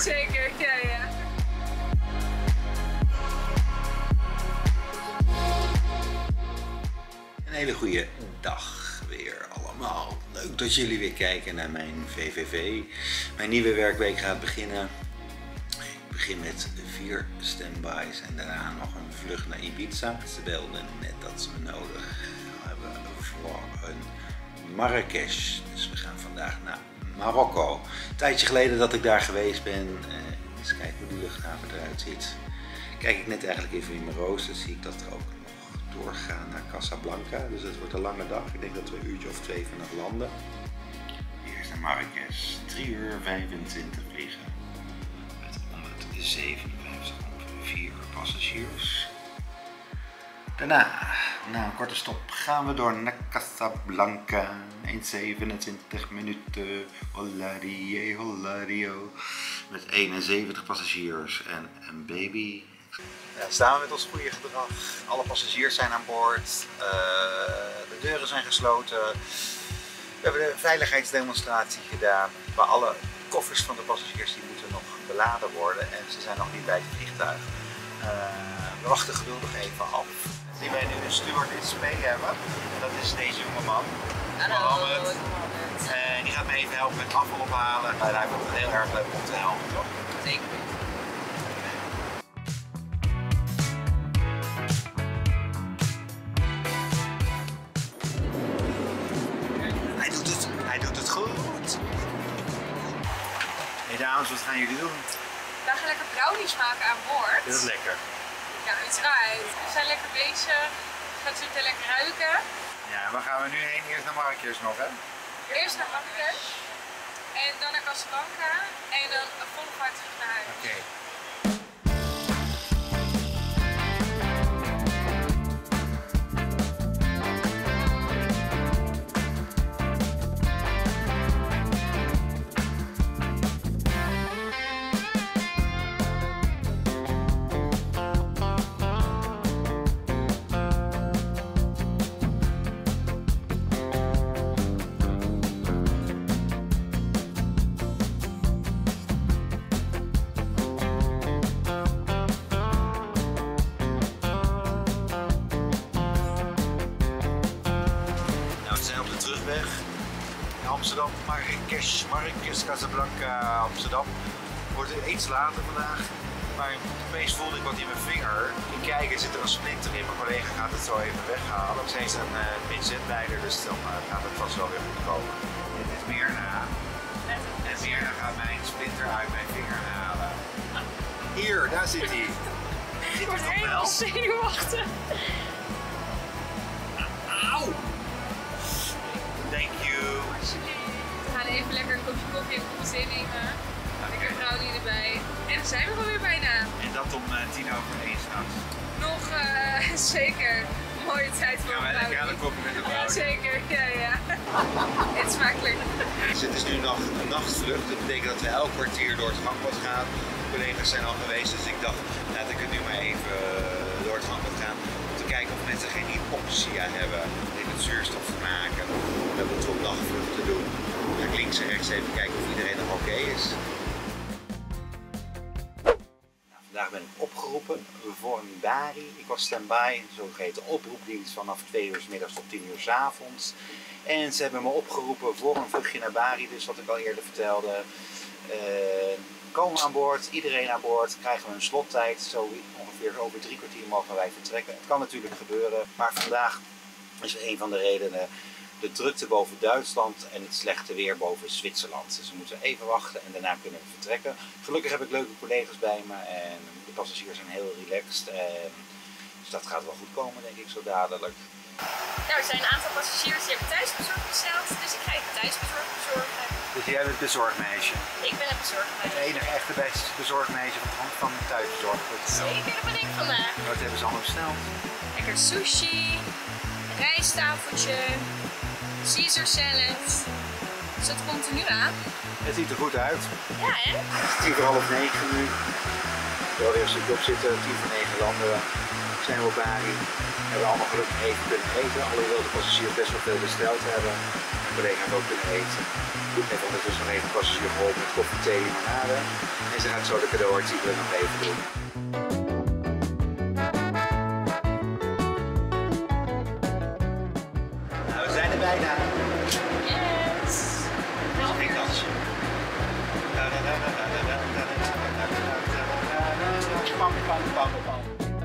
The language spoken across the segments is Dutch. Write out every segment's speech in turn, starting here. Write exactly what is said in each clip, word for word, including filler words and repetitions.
Zeker, ja, ja. Een hele goede dag weer allemaal. Leuk dat jullie weer kijken naar mijn V V V. Mijn nieuwe werkweek gaat beginnen. Ik begin met vier standbys en daarna nog een vlucht naar Ibiza. Ze belden net dat ze me nodig hebben voor een Marrakesh. Dus we gaan vandaag naar Marokko. Een tijdje geleden dat ik daar geweest ben. Uh, eens kijken hoe die luchthaven eruit ziet. Kijk ik net eigenlijk even in mijn rooster, zie ik dat er ook nog doorgaan naar Casablanca. Dus het wordt een lange dag. Ik denk dat we een uurtje of twee vanaf landen. Hier is naar Marrakesh. drie uur vijfentwintig vliegen. Met honderdzevenenvijftig op vier passagiers. Daarna, na een korte stop, gaan we door naar Casablanca. In zevenentwintig minuten. Hollarie, hollario. Met eenenzeventig passagiers en een baby. Ja, staan we met ons goede gedrag. Alle passagiers zijn aan boord. Uh, de deuren zijn gesloten. We hebben de veiligheidsdemonstratie gedaan. Maar alle koffers van de passagiers die moeten nog beladen worden. En ze zijn nog niet bij het vliegtuig. Uh, we wachten geduldig even af. Die wij nu een stewardess mee hebben. En dat is deze jongeman. Mohammed. En die gaat me even helpen met afval ophalen. En hij vond het heel erg leuk om te helpen, toch? Zeker. Hij doet het, hij doet het goed. Hey dames, wat gaan jullie doen? We gaan lekker brownies maken aan boord. Is dat lekker? Ja, uiteraard. We zijn lekker bezig. We gaan zitten lekker ruiken. Ja, waar gaan we nu heen? Eerst naar Marrakesh nog, hè? Eerst naar Marrakesh. En dan naar Casablanca. En dan een volle vaart terug naar huis. Oké. Okay. Terugweg in Amsterdam, Marrakesh, Marrakesh, Casablanca, Amsterdam. Wordt iets later vandaag, maar opeens voelde ik wat in mijn vinger. Ik kijk, er zit er een splinter in, mijn collega gaat het zo even weghalen. Ze is een uh, pincetleider, dus dan uh, gaat het vast wel weer goed komen. Dit is Mirna. En Mirna gaat mijn splinter uit mijn vinger halen. Hier, daar zit hij. Ik word helemaal zenuwachtig. Auw! Thank you. We gaan even lekker een kopje koffie en een kopje thee nemen. Lekker brownie erbij. En dan zijn we alweer bijna. En dat om uh, tien over één s'nachts. Nog uh, zeker mooie tijd voor een brownie. Ja, een kopje met een brownie. Ja, zeker. Ja, ja. Het is smakelijk. Dus het is nu nog een nachtvlucht. Dat betekent dat we elk kwartier door het gangpad gaan. De collega's zijn al geweest, dus ik dacht, laat ik het nu maar even door het gangpad gaan. Om te kijken of mensen geen hypoxia hebben in het zuurstof te maken. Dat moeten we op nachtvluchten doen. Ga ik links en rechts even kijken of iedereen nog oké is. Nou, vandaag ben ik opgeroepen voor een Bari. Ik was stand-by, een zogeheten oproepdienst vanaf twee uur 's middags tot tien uur 's avonds. En ze hebben me opgeroepen voor een vluchtje naar Bari, dus wat ik al eerder vertelde. Uh, komen we aan boord, iedereen aan boord, krijgen we een slottijd. Zo ongeveer over drie kwartier mogen wij vertrekken. Het kan natuurlijk gebeuren, maar vandaag is een van de redenen de drukte boven Duitsland en het slechte weer boven Zwitserland. Dus we moeten even wachten en daarna kunnen we vertrekken. Gelukkig heb ik leuke collega's bij me en de passagiers zijn heel relaxed. En dus dat gaat wel goed komen, denk ik, zo dadelijk. Nou, er zijn een aantal passagiers die hebben thuisbezorgd besteld, dus ik ga even thuisbezorgd bezorgen. Dus jij bent bezorgmeisje? Ik ben het bezorgmeisje. Het enige echte bezorgmeisje van, van thuisbezorgd. Zeker, dat ben ik vandaag. Wat hebben ze allemaal besteld? Lekker sushi, een rijsttafeltje, Caesar salad. Dus dat komt er nu aan. Het ziet er goed uit. Ja, hè? Het is tien voor half negen nu. wel weer een stukje op zitten, tien van negen landen zijn we op Bali. We hebben allemaal gelukkig even kunnen eten, alhoewel de passagiers best wel veel besteld hebben. Mijn collega heeft ook kunnen eten. Ik heb ondertussen nog even een passagier geholpen met koffie, thee, limonade. En ze gaat zo de cadeauartikelen nog even doen. Nou, we zijn er bijna. Yes! Nog geen kansje. Pam, pam, pam, pam.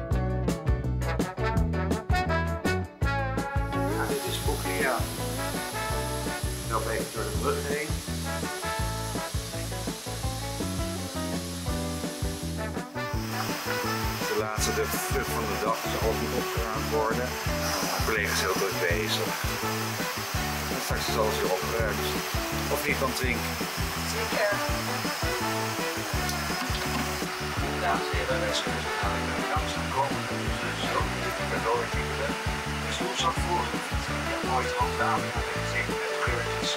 Nou, dit is Boklia. Ik loop even door de brug heen. De laatste de vlucht van de dag zal ook niet opgeruimd worden. Mijn collega is heel druk bezig. En straks is alles weer opgeruimd. Of niet dan drink. Zeker. Dames en heren, wij zijn aan de kans gekomen. Dus ook niet de cadeauartikelen. Dus hoe zat vorige Ik heb nooit gewoon gedaan. Zeker met geurtjes.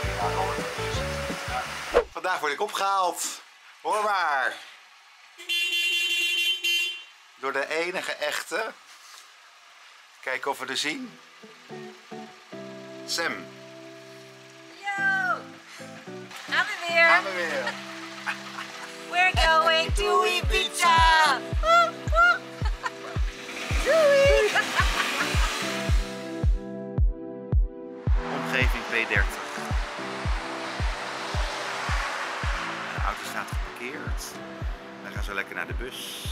Vandaag word ik opgehaald. Hoor maar. Door de enige echte. Kijken of we er zien. Sam. Yo! Gaan we weer. Gaan we weer. We're going to Ibiza! Doei! Omgeving P dertig. De auto staat geparkeerd. We gaan zo lekker naar de bus.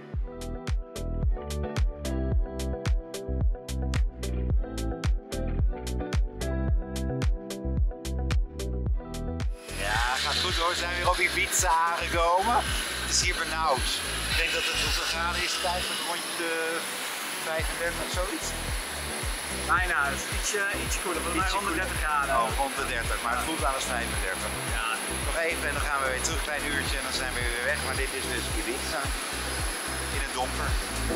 Ja, gaat goed hoor. We zijn weer op Ibiza aangekomen. Het is hier benauwd. Ik denk dat het hoeveel graden is tijd met rond de vijfendertig of zoiets. Bijna, het is ietsje, ietsje koeler, volgens mij rond de dertig graden. Oh, rond de dertig, maar het voelt aan als vijfendertig. Ja. Nog even en dan gaan we weer terug, een klein uurtje en dan zijn we weer weg. Maar dit is dus Ibiza. In het donker.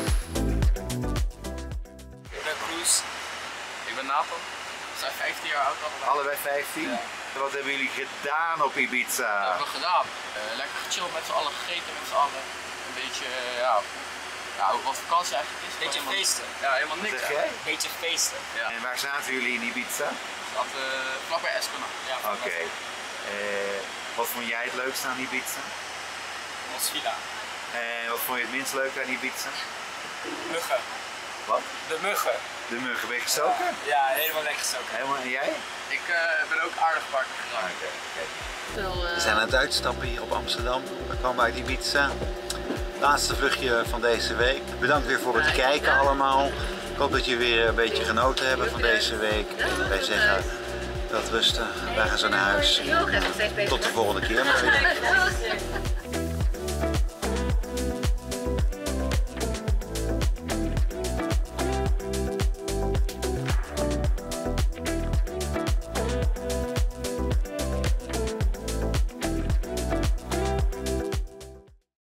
Ik ben Koes. Ik ben Nathan. We zijn vijftien jaar oud allebei. Allebei vijftien. Ja. Wat hebben jullie gedaan op Ibiza? Dat hebben we gedaan. Uh, lekker gechilled met z'n allen, gegeten met z'n allen. Een beetje, uh, ja, ja, wat vakantie eigenlijk is. Beetje helemaal, feesten. Ja, helemaal niks. Zeg jij? Beetje feesten. Ja. En waar zaten jullie in Ibiza? Dat uh, vlakbij Escona. Ja, Oké. Okay. Uh, wat vond jij het leukste aan Ibiza? Ons villa. En wat vond je het minst leuk aan Ibiza? Muggen. Wat? De muggen. De muggen, ben je gestoken? Ja, helemaal lekker gestoken. Helemaal, en jij? Ik uh, ben ook aardig wakker gedaan. Ah, okay, okay. uh... We zijn aan het uitstappen hier op Amsterdam. We komen uit Ibiza. Laatste vluchtje van deze week. Bedankt weer voor het kijken allemaal. Ik hoop dat jullie weer een beetje genoten hebben van deze week. En wij zeggen wel rusten. Wij gaan zo naar huis. Tot de volgende keer maar weer.